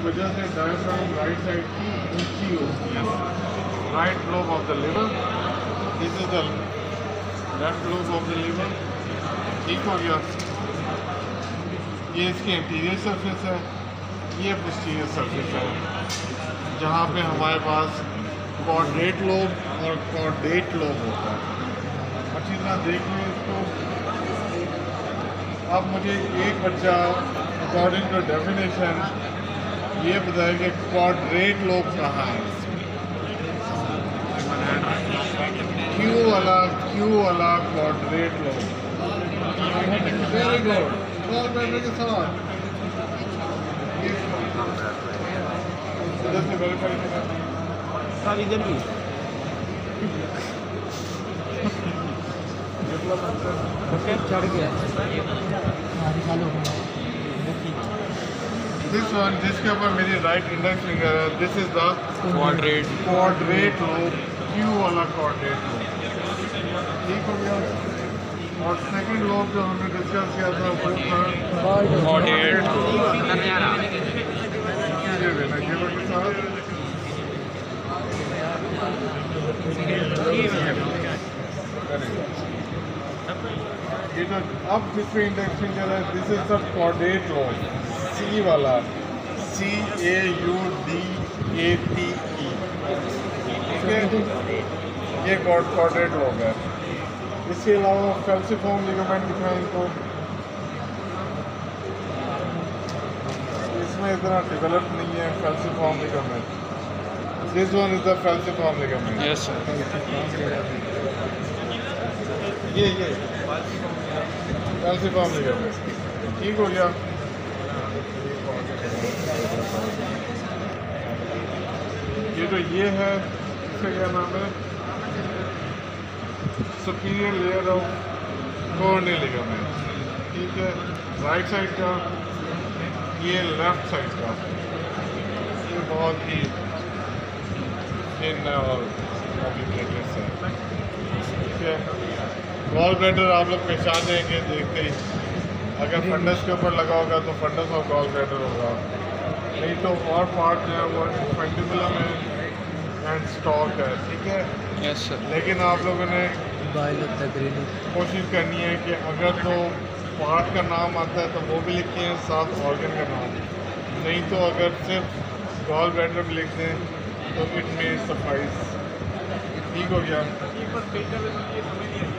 वजह से diaphragm right side की ऊंची होती है। Right lobe of the liver, this is the left lobe of the liver. ठीक हो गया। ये इसकी इंटीरियर सरफेस है, ये पोस्टीरियर सरफेस है, जहाँ पे हमारे पास क्वाड्रेट लोब और क्वाड्रेट लोब होता है। अच्छी तरह देख लें इसको। अब मुझे एक बच्चा अकॉर्डिंग टू डेफिनेशन ये बताए कि क्वाड्रेट लोब कहाँ है। क्यू वाला क्वाड्रेट लोब। वेरी गुड, बहुत मेहनत के साथ इधर से वेरीफाई सर इधर भी चढ़ गया। दिस वन जिसके ऊपर मेरी राइट इंडेक्स फिंगर है, this is the quadrate lobe, Q वाला क्वाड्रेट लोब। ठीक हो गया। और सेकंड लोब जो हमने डिस्कस किया था वो था क्वाड्रेट लोब। ये लेना ये वाले साथ ये जो अब जिसमें इंडेक्स फिंगर है, this is the quadrate lobe, C वाला, CAUDATE। ये क्वाड्रेट लोब है। इसके अलावा फैल्सिफॉर्म लिगामेंट दिखाएं इनको। इसमें इतना डेवलप नहीं है falciform ligament. This one is the falciform ligament. Yes sir. ये फैल्सिफॉर्म लिगामेंट। ठीक हो गया। ये तो ये है, इसका क्या नाम है, superior layer of coronary ligament. ठीक है, राइट साइड का, ये लेफ्ट साइड का। ये बहुत ही थिन और कॉम्प्लिकेटेड है। ठीक है, गॉल ब्लैडर आप लोग पहचान जाएंगे देखते ही। अगर फंडस के ऊपर लगा होगा तो फंडस और गॉल ब्लैडर होगा, नहीं तो और पार्ट जो है वो इंफेंटिबुलम है एंड स्टॉक है। ठीक है। Yes sir. लेकिन आप लोगों ने कोशिश करनी है कि अगर तो पार्ट का नाम आता है तो वो भी लिखते हैं, साथ ऑर्गन का नाम। नहीं तो अगर सिर्फ गॉल ब्लैडर भी लिखते हैं तो इट मे सफाइस। ठीक हो गया।